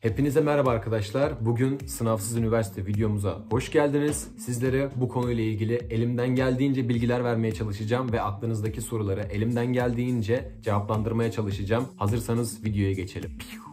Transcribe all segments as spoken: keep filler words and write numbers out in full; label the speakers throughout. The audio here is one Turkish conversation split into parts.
Speaker 1: Hepinize merhaba arkadaşlar. Bugün Sınavsız Üniversite videomuza hoş geldiniz. Sizlere bu konuyla ilgili elimden geldiğince bilgiler vermeye çalışacağım ve aklınızdaki soruları elimden geldiğince cevaplandırmaya çalışacağım. Hazırsanız videoya geçelim.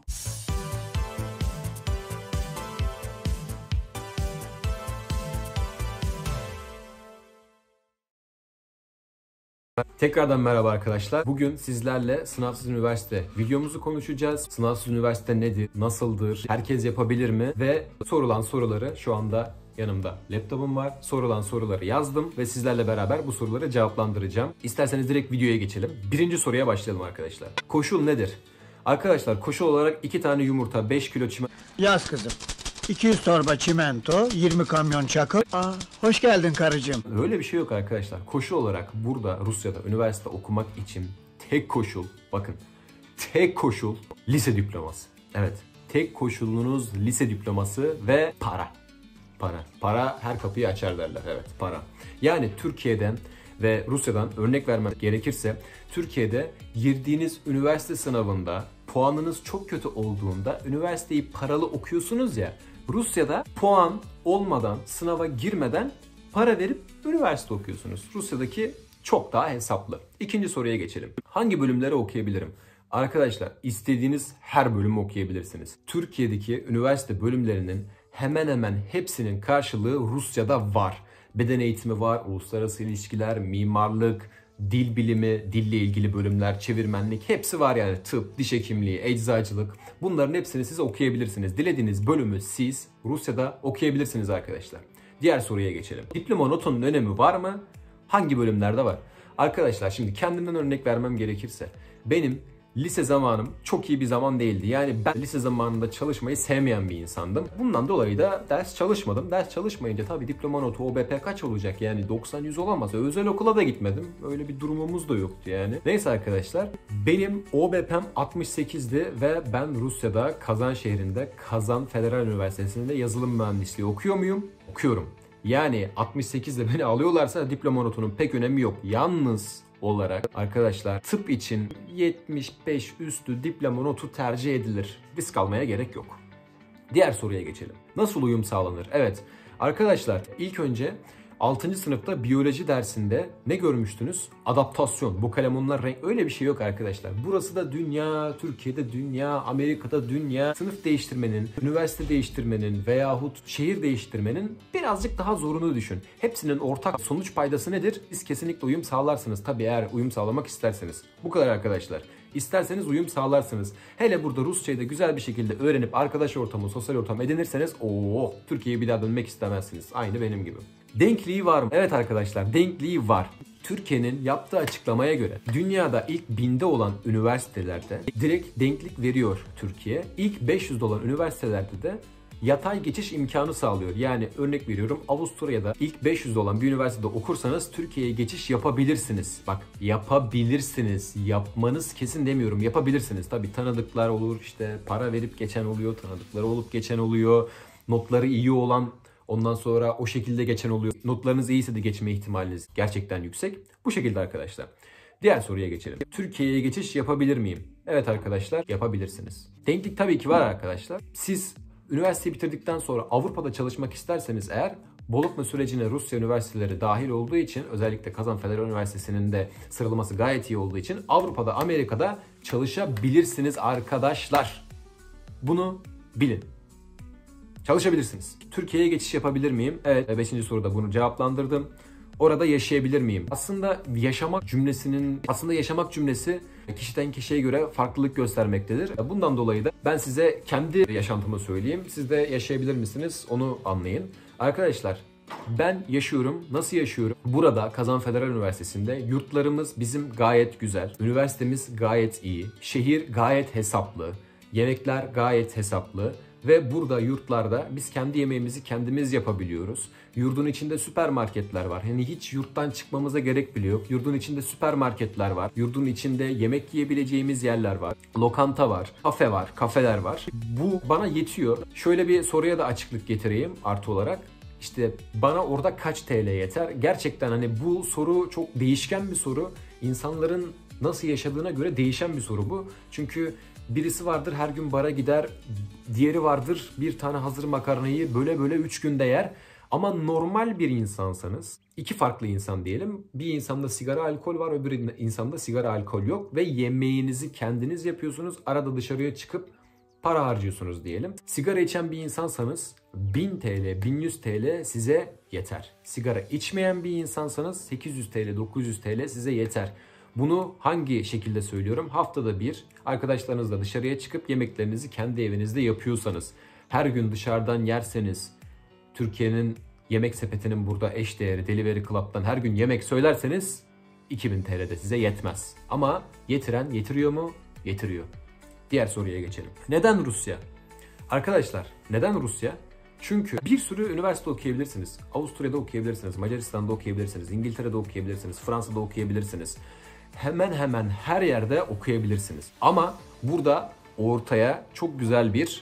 Speaker 1: Tekrardan merhaba arkadaşlar. Bugün sizlerle Sınavsız Üniversite videomuzu konuşacağız. Sınavsız Üniversite nedir, nasıldır, herkes yapabilir mi? Ve sorulan soruları şu anda yanımda laptopum var. Sorulan soruları yazdım ve sizlerle beraber bu soruları cevaplandıracağım. İsterseniz direkt videoya geçelim. Birinci soruya başlayalım arkadaşlar. Koşul nedir? Arkadaşlar koşul olarak iki tane yumurta, beş kilo çimento...
Speaker 2: Yaz kızım. iki yüz torba çimento, yirmi kamyon çakıl. Aa, hoş geldin karıcığım.
Speaker 1: Öyle bir şey yok arkadaşlar. Koşul olarak burada Rusya'da üniversite okumak için tek koşul, bakın tek koşul lise diploması. Evet, tek koşulunuz lise diploması ve para. Para. Para her kapıyı açar derler. Evet, para. Yani Türkiye'den ve Rusya'dan örnek vermek gerekirse Türkiye'de girdiğiniz üniversite sınavında puanınız çok kötü olduğunda üniversiteyi paralı okuyorsunuz ya. Rusya'da puan olmadan, sınava girmeden para verip üniversite okuyorsunuz. Rusya'daki çok daha hesaplı. İkinci soruya geçelim. Hangi bölümleri okuyabilirim? Arkadaşlar istediğiniz her bölümü okuyabilirsiniz. Türkiye'deki üniversite bölümlerinin hemen hemen hepsinin karşılığı Rusya'da var. Beden eğitimi var, uluslararası ilişkiler, mimarlık, dil bilimi, dille ilgili bölümler, çevirmenlik hepsi var yani. Tıp, diş hekimliği, eczacılık, bunların hepsini siz okuyabilirsiniz. Dilediğiniz bölümü siz Rusya'da okuyabilirsiniz arkadaşlar. Diğer soruya geçelim. Diploma notunun önemi var mı? Hangi bölümlerde var? Arkadaşlar şimdi kendimden örnek vermem gerekirse benim lise zamanım çok iyi bir zaman değildi. Yani ben lise zamanında çalışmayı sevmeyen bir insandım. Bundan dolayı da ders çalışmadım. Ders çalışmayınca tabii diploma notu O B P kaç olacak? Yani doksan yüz olamaz. Özel okula da gitmedim. Öyle bir durumumuz da yoktu yani. Neyse arkadaşlar benim O B P'm altmış sekizdi ve ben Rusya'da Kazan şehrinde Kazan Federal Üniversitesi'nde yazılım mühendisliği okuyor muyum? Okuyorum. Yani altmış sekizle beni alıyorlarsa diploma notunun pek önemi yok. Yalnız olarak arkadaşlar tıp için yetmiş beş üstü diploma notu tercih edilir. Risk almaya gerek yok. Diğer soruya geçelim. Nasıl uyum sağlanır? Evet arkadaşlar ilk önce altıncı sınıfta biyoloji dersinde ne görmüştünüz? Adaptasyon. Bu kalemunlar renk. Öyle bir şey yok arkadaşlar. Burası da dünya, Türkiye'de dünya, Amerika'da dünya. Sınıf değiştirmenin, üniversite değiştirmenin veyahut şehir değiştirmenin birazcık daha zorunu düşün. Hepsinin ortak sonuç paydası nedir? Siz kesinlikle uyum sağlarsınız. Tabii eğer uyum sağlamak isterseniz. Bu kadar arkadaşlar. İsterseniz uyum sağlarsınız. Hele burada Rusçayı da güzel bir şekilde öğrenip arkadaş ortamı, sosyal ortam edinirseniz ooo Türkiye'ye bir daha dönmek istemezsiniz. Aynı benim gibi. Denkliği var mı? Evet arkadaşlar denkliği var. Türkiye'nin yaptığı açıklamaya göre dünyada ilk binde olan üniversitelerde direkt denklik veriyor Türkiye. İlk beş yüzde olan üniversitelerde de yatay geçiş imkanı sağlıyor. Yani örnek veriyorum Avusturya'da ilk beş yüzde olan bir üniversitede okursanız Türkiye'ye geçiş yapabilirsiniz. Bak yapabilirsiniz. Yapmanız kesin demiyorum. Yapabilirsiniz. Tabii tanıdıklar olur, işte para verip geçen oluyor, tanıdıkları olup geçen oluyor. Notları iyi olan ondan sonra o şekilde geçen oluyor. Notlarınız iyiyse de geçme ihtimaliniz gerçekten yüksek. Bu şekilde arkadaşlar. Diğer soruya geçelim. Türkiye'ye geçiş yapabilir miyim? Evet arkadaşlar yapabilirsiniz. Denklik tabii ki var arkadaşlar. Siz üniversiteyi bitirdikten sonra Avrupa'da çalışmak isterseniz eğer Bologna sürecine Rusya üniversiteleri dahil olduğu için özellikle Kazan Federal Üniversitesi'nin de sıralaması gayet iyi olduğu için Avrupa'da, Amerika'da çalışabilirsiniz arkadaşlar. Bunu bilin. Çalışabilirsiniz. Türkiye'ye geçiş yapabilir miyim? Evet. beşinci soruda bunu cevaplandırdım. Orada yaşayabilir miyim? Aslında yaşamak cümlesinin aslında yaşamak cümlesi kişiden kişiye göre farklılık göstermektedir. Bundan dolayı da ben size kendi yaşantımı söyleyeyim. Siz de yaşayabilir misiniz? Onu anlayın. Arkadaşlar ben yaşıyorum. Nasıl yaşıyorum? Burada Kazan Federal Üniversitesi'nde yurtlarımız bizim gayet güzel. Üniversitemiz gayet iyi. Şehir gayet hesaplı. Yemekler gayet hesaplı. Ve burada yurtlarda biz kendi yemeğimizi kendimiz yapabiliyoruz. Yurdun içinde süpermarketler var. Yani hiç yurttan çıkmamıza gerek bile yok. Yurdun içinde süpermarketler var. Yurdun içinde yemek yiyebileceğimiz yerler var. Lokanta var, kafe var, kafeler var. Bu bana yetiyor. Şöyle bir soruya da açıklık getireyim artı olarak. İşte bana orada kaç T L yeter? Gerçekten hani bu soru çok değişken bir soru. İnsanların nasıl yaşadığına göre değişen bir soru bu. Çünkü Birisi vardır her gün bara gider, diğeri vardır bir tane hazır makarnayı böyle böyle üç günde yer. Ama normal bir insansanız, iki farklı insan diyelim. Bir insanda sigara, alkol var, öbür insanda sigara, alkol yok. Ve yemeğinizi kendiniz yapıyorsunuz. Arada dışarıya çıkıp para harcıyorsunuz diyelim. Sigara içen bir insansanız bin TL, bin yüz TL size yeter. Sigara içmeyen bir insansanız sekiz yüz TL, dokuz yüz TL size yeter. Bunu hangi şekilde söylüyorum? Haftada bir arkadaşlarınızla dışarıya çıkıp yemeklerinizi kendi evinizde yapıyorsanız, her gün dışarıdan yerseniz, Türkiye'nin yemek sepetinin burada eş değeri Delivery Club'dan her gün yemek söylerseniz iki bin TL de size yetmez. Ama yetiren yetiriyor mu? Yetiriyor. Diğer soruya geçelim. Neden Rusya? Arkadaşlar neden Rusya? Çünkü bir sürü üniversite okuyabilirsiniz. Avusturya'da okuyabilirsiniz, Macaristan'da okuyabilirsiniz, İngiltere'de okuyabilirsiniz, Fransa'da okuyabilirsiniz. Hemen hemen her yerde okuyabilirsiniz. Ama burada ortaya çok güzel bir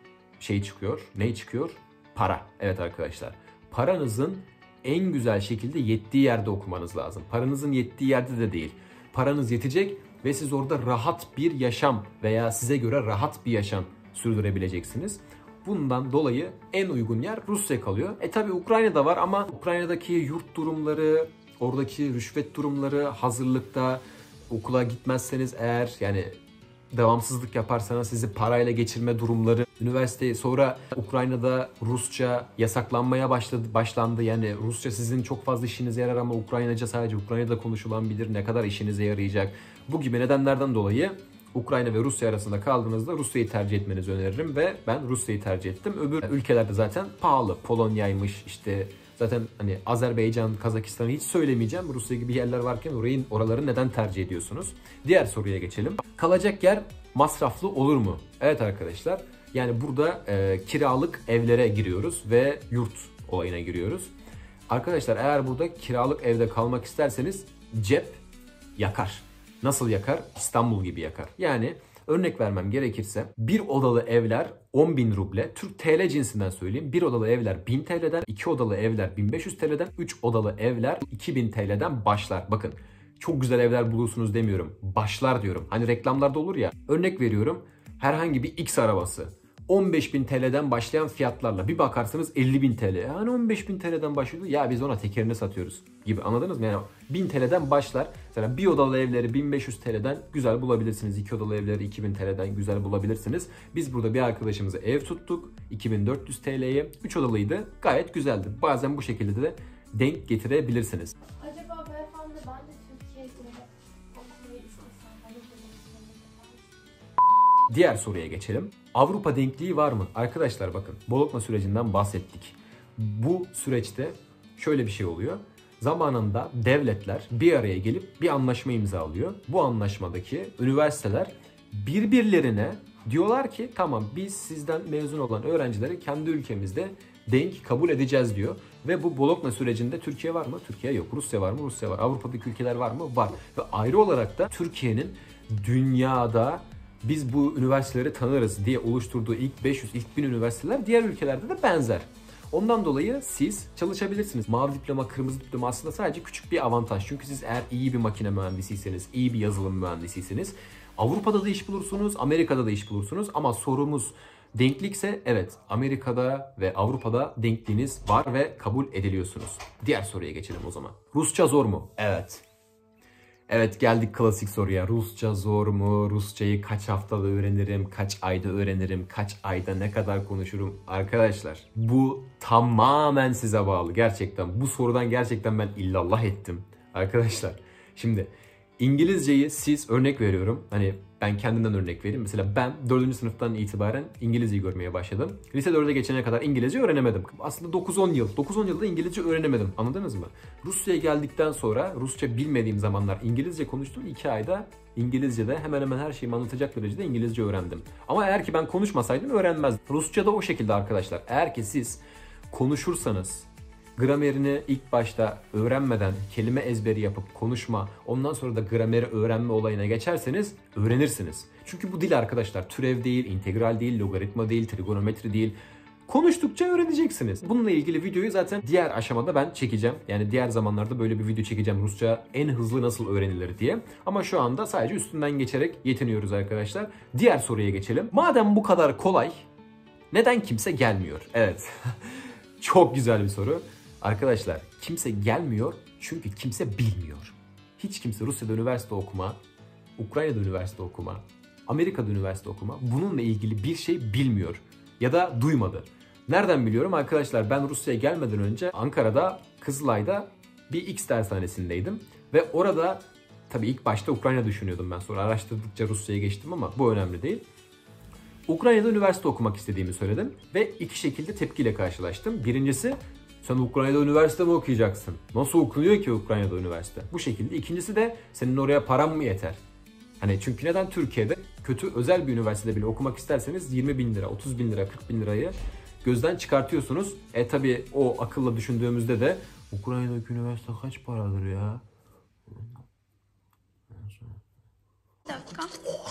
Speaker 1: şey çıkıyor. Ne çıkıyor? Para. Evet arkadaşlar. Paranızın en güzel şekilde yettiği yerde okumanız lazım. Paranızın yettiği yerde de değil. Paranız yetecek ve siz orada rahat bir yaşam veya size göre rahat bir yaşam sürdürebileceksiniz. Bundan dolayı en uygun yer Rusya kalıyor. E tabi Ukrayna'da var ama Ukrayna'daki yurt durumları, oradaki rüşvet durumları, hazırlıkta okula gitmezseniz eğer, yani devamsızlık yaparsanız sizi parayla geçirme durumları, üniversiteyi sonra Ukrayna'da Rusça yasaklanmaya başladı, başlandı. Yani Rusça sizin çok fazla işinize yarar ama Ukraynaca sadece Ukrayna'da konuşulan bilir, ne kadar işinize yarayacak. Bu gibi nedenlerden dolayı Ukrayna ve Rusya arasında kaldığınızda Rusya'yı tercih etmenizi öneririm ve ben Rusya'yı tercih ettim. Öbür ülkelerde zaten pahalı. Polonya'ymış işte, zaten hani Azerbaycan, Kazakistan'ı hiç söylemeyeceğim. Rusya gibi yerler varken orayı, oraları neden tercih ediyorsunuz? Diğer soruya geçelim. Kalacak yer masraflı olur mu? Evet arkadaşlar. Yani burada e, kiralık evlere giriyoruz ve yurt olayına giriyoruz. Arkadaşlar eğer burada kiralık evde kalmak isterseniz cep yakar. Nasıl yakar? İstanbul gibi yakar. Yani örnek vermem gerekirse bir odalı evler on bin ruble, Türk T L cinsinden söyleyeyim. Bir odalı evler bin T L'den, iki odalı evler bin beş yüz T L'den, üç odalı evler iki bin T L'den başlar. Bakın çok güzel evler bulursunuz demiyorum. Başlar diyorum. Hani reklamlarda olur ya. Örnek veriyorum. Herhangi bir X arabası on beş bin T L'den başlayan fiyatlarla bir bakarsınız elli bin T L. Yani on beş bin T L'den başlıyor. Ya biz ona tekerini satıyoruz gibi, anladınız mı? Yani bin T L'den başlar. Mesela bir odalı evleri bin beş yüz T L'den güzel bulabilirsiniz. iki odalı evleri iki bin T L'den güzel bulabilirsiniz. Biz burada bir arkadaşımıza ev tuttuk. iki bin dört yüz T L'ye. üç odalıydı. Gayet güzeldi. Bazen bu şekilde de denk getirebilirsiniz.
Speaker 3: Acaba beyefendi ben de Türkiye'de okumayı istesem, hani
Speaker 1: Diğer soruya geçelim. Avrupa denkliği var mı? Arkadaşlar bakın, Bologna sürecinden bahsettik. Bu süreçte şöyle bir şey oluyor. Zamanında devletler bir araya gelip bir anlaşma imzalıyor. Bu anlaşmadaki üniversiteler birbirlerine diyorlar ki tamam biz sizden mezun olan öğrencileri kendi ülkemizde denk kabul edeceğiz diyor. Ve bu Bologna sürecinde Türkiye var mı? Türkiye yok. Rusya var mı? Rusya var. Avrupa'daki ülkeler var mı? Var. Ve ayrı olarak da Türkiye'nin dünyada biz bu üniversiteleri tanırız diye oluşturduğu ilk beş yüz, ilk bin üniversiteler diğer ülkelerde de benzer. Ondan dolayı siz çalışabilirsiniz. Mavi diploma, kırmızı diploma aslında sadece küçük bir avantaj. Çünkü siz eğer iyi bir makine mühendisiyseniz, iyi bir yazılım mühendisiyseniz Avrupa'da da iş bulursunuz, Amerika'da da iş bulursunuz. Ama sorumuz denklikse evet, Amerika'da ve Avrupa'da denkliğiniz var ve kabul ediliyorsunuz. Diğer soruya geçelim o zaman. Rusça zor mu? Evet. Evet, geldik klasik soruya. Rusça zor mu? Rusçayı kaç haftada öğrenirim? Kaç ayda öğrenirim? Kaç ayda ne kadar konuşurum? Arkadaşlar bu tamamen size bağlı. Gerçekten bu sorudan gerçekten ben illallah ettim. Arkadaşlar şimdi İngilizceyi siz, örnek veriyorum. Hani ben kendimden örnek vereyim. Mesela ben dördüncü sınıftan itibaren İngilizceyi görmeye başladım. Lise dörde geçene kadar İngilizce öğrenemedim. Aslında dokuz on yıl. dokuz on yılda İngilizce öğrenemedim. Anladınız mı? Rusya'ya geldikten sonra Rusça bilmediğim zamanlar İngilizce konuştum. iki ayda İngilizce'de hemen hemen her şeyimi anlatacak derecede İngilizce öğrendim. Ama eğer ki ben konuşmasaydım öğrenmezdim. Rusça da o şekilde arkadaşlar. Eğer ki siz konuşursanız, gramerini ilk başta öğrenmeden kelime ezberi yapıp konuşma, ondan sonra da grameri öğrenme olayına geçerseniz öğrenirsiniz. Çünkü bu dil arkadaşlar türev değil, integral değil, logaritma değil, trigonometri değil. Konuştukça öğreneceksiniz. Bununla ilgili videoyu zaten diğer aşamada ben çekeceğim. Yani diğer zamanlarda böyle bir video çekeceğim. Rusça en hızlı nasıl öğrenilir diye. Ama şu anda sadece üstünden geçerek yetiniyoruz arkadaşlar. Diğer soruya geçelim. Madem bu kadar kolay, neden kimse gelmiyor? Evet. Çok güzel bir soru. Arkadaşlar kimse gelmiyor çünkü kimse bilmiyor. Hiç kimse Rusya'da üniversite okuma, Ukrayna'da üniversite okuma, Amerika'da üniversite okuma, bununla ilgili bir şey bilmiyor ya da duymadı. Nereden biliyorum? Arkadaşlar ben Rusya'ya gelmeden önce Ankara'da, Kızılay'da bir X dershanesindeydim. Ve orada tabii ilk başta Ukrayna düşünüyordum ben, sonra araştırdıkça Rusya'ya geçtim ama bu önemli değil. Ukrayna'da üniversite okumak istediğimi söyledim ve iki şekilde tepkiyle karşılaştım. Birincisi, sen Ukrayna'da üniversite mi okuyacaksın? Nasıl okunuyor ki Ukrayna'da üniversite? Bu şekilde. İkincisi de, senin oraya paran mı yeter? Hani çünkü neden Türkiye'de kötü özel bir üniversitede bile okumak isterseniz yirmi bin lira, otuz bin lira, kırk bin lirayı gözden çıkartıyorsunuz. E tabi o akılla düşündüğümüzde de Ukrayna'daki üniversite kaç paradır ya?
Speaker 4: Bir dakika.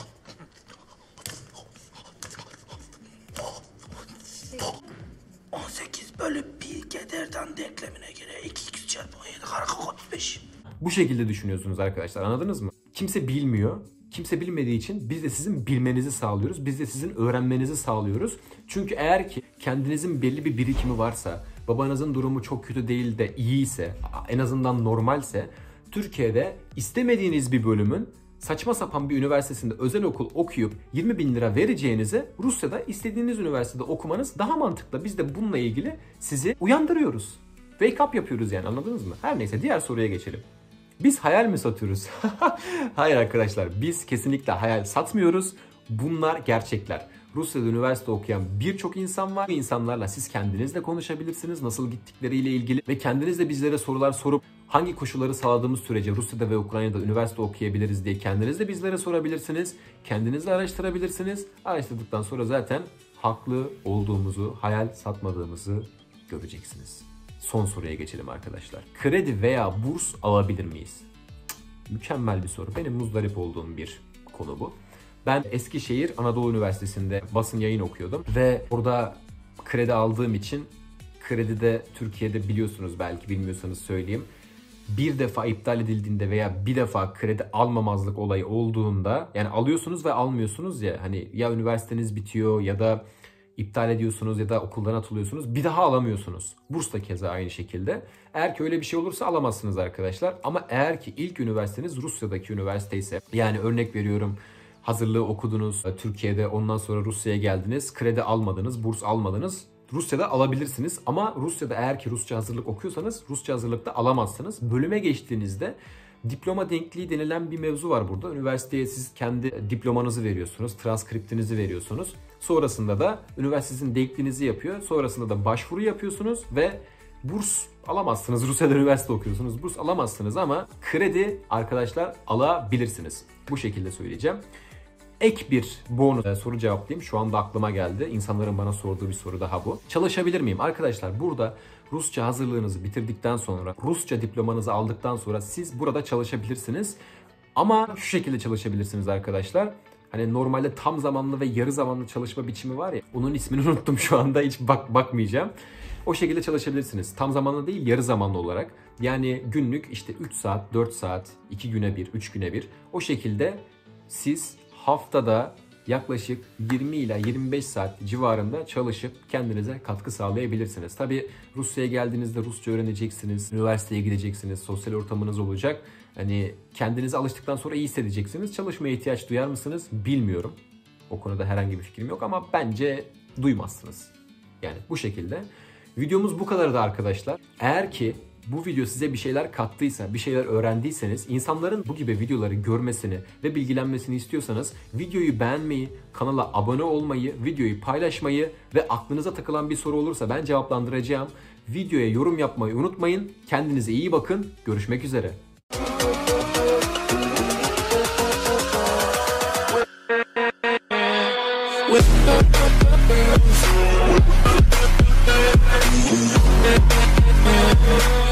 Speaker 5: on sekiz bölü bir kederden denklemine göre iki x çarpı on yedi kırk otuz beş.
Speaker 1: Bu şekilde düşünüyorsunuz arkadaşlar, anladınız mı? Kimse bilmiyor. Kimse bilmediği için biz de sizin bilmenizi sağlıyoruz. Biz de sizin öğrenmenizi sağlıyoruz. Çünkü eğer ki kendinizin belli bir birikimi varsa, babanızın durumu çok kötü değil de iyiyse, en azından normalse, Türkiye'de istemediğiniz bir bölümün saçma sapan bir üniversitesinde özel okul okuyup yirmi bin lira vereceğinize Rusya'da istediğiniz üniversitede okumanız daha mantıklı. Biz de bununla ilgili sizi uyandırıyoruz. Wake up yapıyoruz yani, anladınız mı? Her neyse, diğer soruya geçelim. Biz hayal mi satıyoruz? Hayır arkadaşlar, biz kesinlikle hayal satmıyoruz. Bunlar gerçekler. Rusya'da üniversite okuyan birçok insan var. Bu insanlarla siz kendiniz de konuşabilirsiniz. Nasıl gittikleriyle ilgili ve kendiniz de bizlere sorular sorup hangi koşulları sağladığımız sürece Rusya'da ve Ukrayna'da üniversite okuyabiliriz diye kendiniz de bizlere sorabilirsiniz. Kendiniz de araştırabilirsiniz. Araştırdıktan sonra zaten haklı olduğumuzu, hayal satmadığımızı göreceksiniz. Son soruya geçelim arkadaşlar. Kredi veya burs alabilir miyiz? Mükemmel bir soru. Benim muzdarip olduğum bir konu bu. Ben Eskişehir Anadolu Üniversitesi'nde basın yayın okuyordum ve orada kredi aldığım için, kredide Türkiye'de biliyorsunuz, belki bilmiyorsanız söyleyeyim, bir defa iptal edildiğinde veya bir defa kredi almamazlık olayı olduğunda, yani alıyorsunuz ve almıyorsunuz ya, hani ya üniversiteniz bitiyor ya da iptal ediyorsunuz ya da okuldan atılıyorsunuz, bir daha alamıyorsunuz. Burs da keza aynı şekilde. Eğer ki öyle bir şey olursa alamazsınız arkadaşlar. Ama eğer ki ilk üniversiteniz Rusya'daki üniversite ise, yani örnek veriyorum, hazırlığı okudunuz Türkiye'de, ondan sonra Rusya'ya geldiniz, kredi almadınız, burs almadınız, Rusya'da alabilirsiniz. Ama Rusya'da eğer ki Rusça hazırlık okuyorsanız Rusça hazırlıkta alamazsınız. Bölüme geçtiğinizde diploma denkliği denilen bir mevzu var burada. Üniversiteye siz kendi diplomanızı veriyorsunuz, transkriptinizi veriyorsunuz. Sonrasında da üniversite sizin denkliğinizi yapıyor. Sonrasında da başvuru yapıyorsunuz ve burs alamazsınız. Rusya'da üniversite okuyorsunuz, burs alamazsınız ama kredi arkadaşlar alabilirsiniz. Bu şekilde söyleyeceğim. Ek bir bonus soru cevaplayayım. Şu anda aklıma geldi. İnsanların bana sorduğu bir soru daha bu. Çalışabilir miyim? Arkadaşlar burada Rusça hazırlığınızı bitirdikten sonra, Rusça diplomanızı aldıktan sonra siz burada çalışabilirsiniz. Ama şu şekilde çalışabilirsiniz arkadaşlar. Hani normalde tam zamanlı ve yarı zamanlı çalışma biçimi var ya, onun ismini unuttum şu anda, hiç bak bakmayacağım. O şekilde çalışabilirsiniz. Tam zamanlı değil, yarı zamanlı olarak. Yani günlük işte üç saat, dört saat, iki güne bir, üç güne bir. O şekilde siz haftada yaklaşık yirmi ila yirmi beş saat civarında çalışıp kendinize katkı sağlayabilirsiniz. Tabii Rusya'ya geldiğinizde Rusça öğreneceksiniz, üniversiteye gideceksiniz, sosyal ortamınız olacak. Hani kendinize alıştıktan sonra iyi hissedeceksiniz. Çalışmaya ihtiyaç duyar mısınız bilmiyorum. O konuda herhangi bir fikrim yok ama bence duymazsınız. Yani bu şekilde. Videomuz bu kadardı arkadaşlar. Eğer ki bu video size bir şeyler kattıysa, bir şeyler öğrendiyseniz, insanların bu gibi videoları görmesini ve bilgilenmesini istiyorsanız videoyu beğenmeyi, kanala abone olmayı, videoyu paylaşmayı ve aklınıza takılan bir soru olursa ben cevaplandıracağım. Videoya yorum yapmayı unutmayın. Kendinize iyi bakın. Görüşmek üzere.
Speaker 5: With